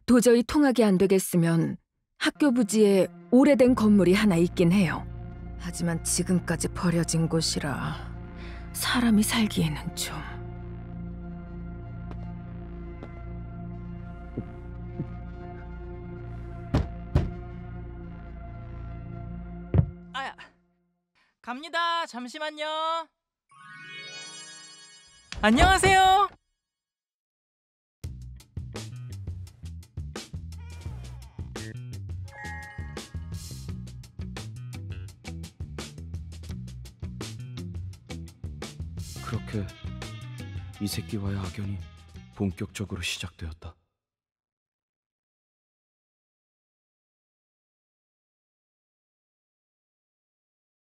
도저히 통학이 안 되겠으면 학교 부지에 오래된 건물이 하나 있긴 해요. 하지만 지금까지 버려진 곳이라 사람이 살기에는 좀... 아야, 갑니다. 잠시만요. 안녕하세요. 그렇게 이 새끼와의 악연이 본격적으로 시작되었다.